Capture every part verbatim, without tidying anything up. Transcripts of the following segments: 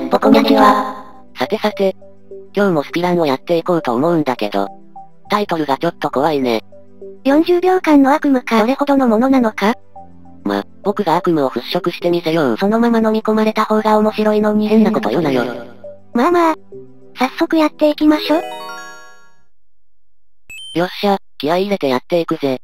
ポコニャちは。 さてさて、今日もスピランをやっていこうと思うんだけど、タイトルがちょっと怖いね。 よんじゅうびょうかんの悪夢かそれほどのものなのか？ ま、僕が悪夢を払拭してみせよう。 そのまま飲み込まれた方が面白いのに。 変なこと言うなよ。 まあまあ、早速やっていきましょ。 よっしゃ、気合い入れてやっていくぜ。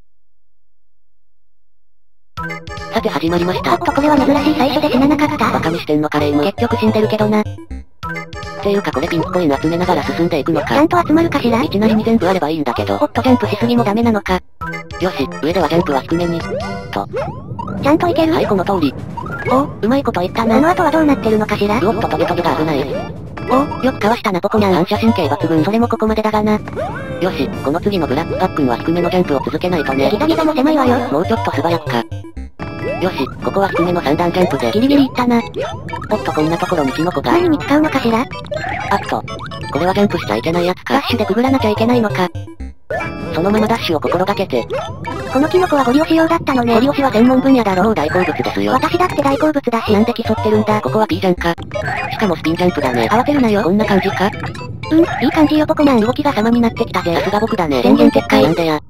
さて始まりました。 おっとこれは珍しい最初で死ななかった。 バカにしてんのかレイム。 結局死んでるけどな。 っていうかこれピンクコイン集めながら進んでいくのか。 ちゃんと集まるかしら？ いきなりに全部あればいいんだけど。 おっとジャンプしすぎもダメなのか。 よし、上ではジャンプは低めに。と。 ちゃんといける？ はい、この通り。 おう、うまいこと言ったな。あの後はどうなってるのかしら？ うおっとトゲトゲが危ない。 おう、よくかわしたなポコニャン。 反射神経抜群。 それもここまでだがな。 よし、この次のブラックパックンは低めのジャンプを続けないとね。 ギザギザも狭いわよ。 もうちょっと素早くか。よし、ここは低めのさん段ジャンプで。 ギリギリいったな。 おっとこんなところにキノコが。 何に使うのかしら？ あっと。これはジャンプしちゃいけないやつか。 ダッシュでくぐらなきゃいけないのか。 そのままダッシュを心がけて。 このキノコはゴリ押し用だったのね。 ゴリ押しは専門分野だろ。もう大好物ですよ。 私だって大好物だし。 なんで競ってるんだ。ここは P ジャンか。しかもスピンジャンプだね。 慌てるなよ。 こんな感じか？ うん、いい感じよポコニャン。動きが様になってきたぜ。 さすが僕だね。 宣言撤回。 なんでや。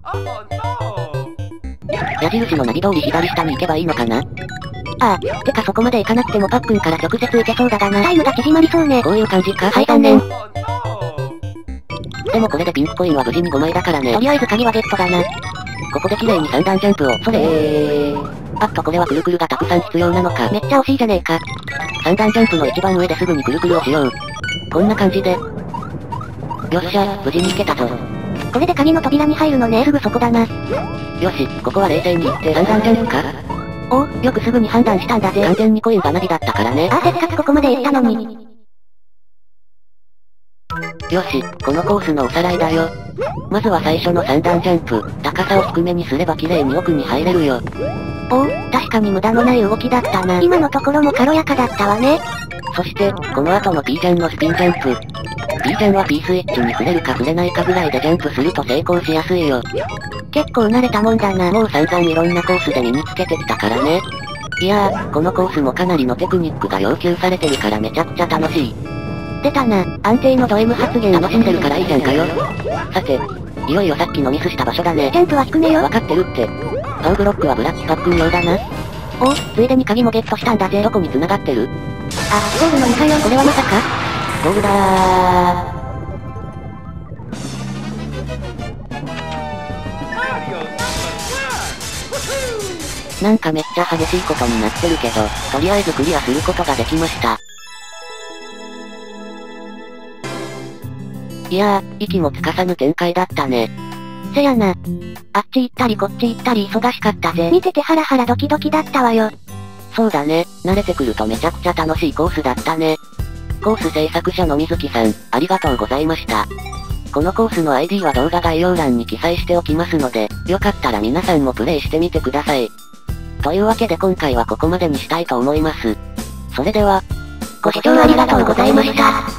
矢印のナビ通り左下に行けばいいのかな？ ああ、てかそこまで行かなくてもパックンから直接行けそうだがな。タイムが縮まりそうね。 こういう感じか？ はい、残念。 でもこれでピンクコインは無事にごまいだからね。 とりあえず鍵はゲットだな。 ここで綺麗にさん段ジャンプを。それー。あっとこれはくるくるがたくさん必要なのか。 めっちゃ惜しいじゃねえか。 さん段ジャンプの一番上ですぐにくるくるをしよう。こんな感じで。よっしゃ、無事に行けたぞ。 これで鍵の扉に入るのね。すぐそこだな。 よし、ここは冷静に行ってさん段ジャンプか？ おう、よくすぐに判断したんだぜ。 完全にコインがナビだったからね。 ああ、せっかくここまで行ったのに。 よし、このコースのおさらいだよ。まずは最初のさん段ジャンプ、高さを低めにすれば綺麗に奥に入れるよ。 おう、確かに無駄のない動きだったな。今のところも軽やかだったわね。 そして、この後の P ジャンのスピンジャンプ。P ジャンは P スイッチに触れるか触れないかぐらいでジャンプすると成功しやすいよ。 結構慣れたもんだな。 もう散々いろんなコースで身につけてきたからね。いやー、このコースもかなりのテクニックが要求されてるからめちゃくちゃ楽しい。 出たな、安定のド M 発言。 楽しんでるからいいじゃんかよ。さて、いよいよさっきのミスした場所だね。 ジャンプは低めよ。 わかってるって。パウブロックはブラックパックン用だな。 おう、ついでに鍵もゲットしたんだぜ。 どこに繋がってる？ あ、ゴールのにかいよ。これはまさか？ ゴールだー。なんかめっちゃ激しいことになってるけど、とりあえずクリアすることができました。いやー、息もつかさぬ展開だったね。 せやな。あっち行ったりこっち行ったり忙しかったぜ。見ててハラハラドキドキだったわよ。 そうだね、慣れてくるとめちゃくちゃ楽しいコースだったね。コース制作者の水木さん、ありがとうございました。このコースの アイディー は動画概要欄に記載しておきますので、よかったら皆さんもプレイしてみてください。というわけで今回はここまでにしたいと思います。それでは、 ご視聴ありがとうございました。